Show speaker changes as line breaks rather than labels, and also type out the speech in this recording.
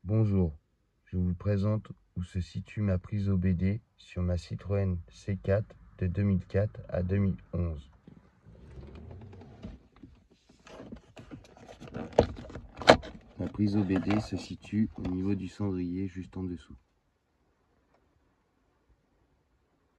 Bonjour, je vous présente où se situe ma prise OBD sur ma Citroën C4 de 2004 à 2011. Ma prise OBD se situe au niveau du cendrier juste en dessous.